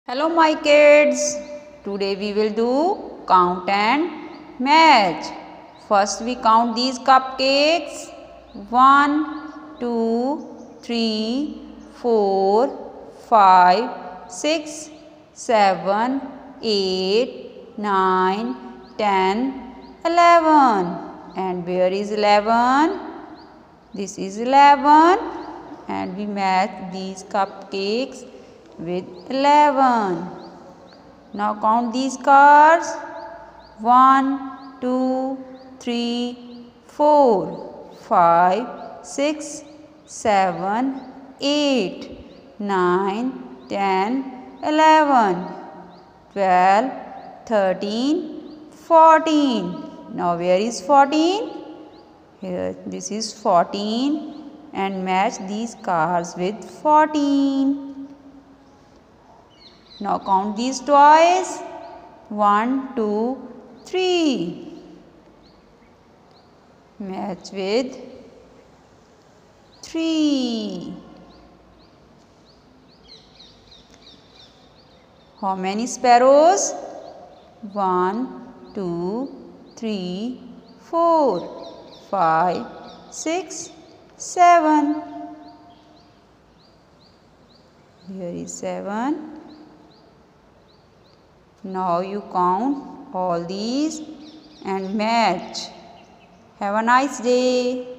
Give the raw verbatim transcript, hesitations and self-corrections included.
Hello my kids, today we will do count and match. First we count these cupcakes. one, two, three, four, five, six, seven, eight, nine, ten, eleven. And where is eleven? This is eleven and we match these cupcakes with eleven. Now count these cards. one, two, three, four, five, six, seven, eight, nine, ten, eleven, twelve, thirteen, fourteen. Now where is fourteen? Here this is fourteen and match these cards with fourteen. Now count these toys. one, two, three. Match with three. How many sparrows? one, two, three, four, five, six, seven. Here is seven. Now you count all these and match. Have a nice day.